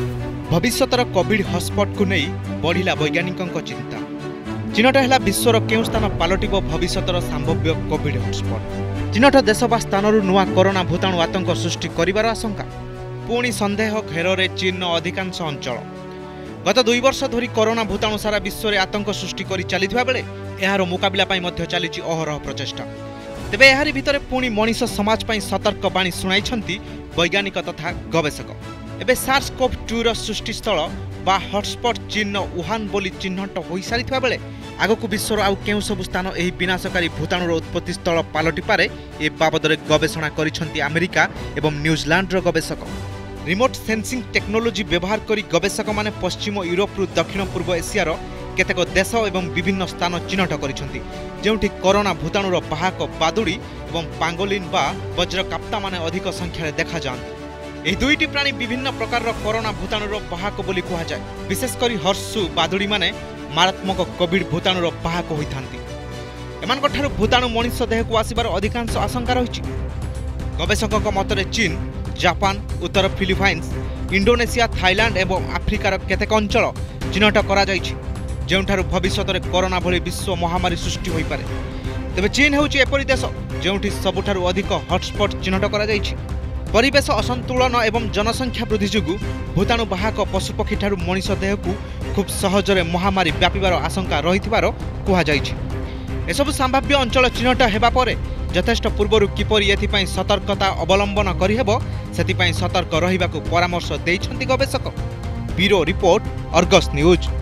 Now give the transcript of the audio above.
भविष्यतर Covid hotspot को नहीं बढ़िला वैज्ञानिकों चिंता। चिन्हट है विश्वर केउं स्थान पलटिब भविष्यतर संभाव्य कोविड हॉटस्पॉट। चिन्हट देश बा स्थान नुआ कोरोना भूताणु आतंक सृष्टि करिवार आशंका। पुणी संदेह घेर चीन अधिकांश अंचल। गत 2 वर्ष धरी कोरोना भूताणु सारा विश्व में आतंक सृष्टि कर चलता बेले यार मुकाबला चली अहरह प्रचेषा। तेबे एहारी भितर पुणी मनीष समाज पर सतर्क बाणी शुणाई वैज्ञानिक तथा गवेषक। एबे SARS-CoV-2 सृष्टि स्थल बा हॉटस्पॉट चीन वुहान बोली चिन्हट हो सारी बेले आगक विश्वर आउ केउं सबु स्थान एही विनाशकारी भूताणुर उत्पत्ति स्थल पलटि पारे ए बाबदरे गवेषणा करिसेंति अमेरिका एवं न्यूजीलैंड गवेषक। रिमोट सेंसिंग टेक्नोलोजी व्यवहार करी गवेषक माने पश्चिम यूरोप रु दक्षिण पूर्व एशियार केतेक देश एवं विभिन्न स्थान चिन्हट करिसेंति जेउठी कोरोना भूताणुर बाहक बादुड़ी एवं पांगोलिन बा वज्रकाप्ता माने अधिक संख्यारे देखा जांती। एही दुईटी प्राणी विभिन्न प्रकार कोरोना भूताणुर बाहक बोली कहा जाए। विशेषकर हर्षु बादुड़ी माने मारात्मक कोविड भूताणुर बाहक होइथांती। एमानक ठारु भूताणु मनुष्य देह को आसिबार अधिकांश आशंका रहिछि। गवेषकक मतरे चीन, जापान, उत्तर फिलिपाइन्स, इंडोनेशिया, थाईलैंड एवं आफ्रिकार केतेक अंचल चिन्हट करा जाइछि जेउठारु भविष्यतरे कोरोना भली विश्व महामारी सृष्टि होई पारे। तेबे चीन हेउछि एपरि देश जेउठी सबुठारु अधिक हॉटस्पॉट चिन्हट करा जाइछि। परिवेश असंतुलन एवं जनसंख्या वृद्धि जोगु भूताणु बाहक पशुपक्षी ठारु मनीष देह को खूब सहजरे महामारी व्यापिबार आशंका रहिथिबार कुहा जाइछि। एसबु संभाव्य अंचल चिन्हट हेबा परे यथेष्ट पूर्वरु किपरि एथिपाई सतर्कता अवलंबन करिहेबो सेथिपाई सतर्क रहिबाकू परामर्श दैछन्ति गवेषक। Bureau report, Argus news.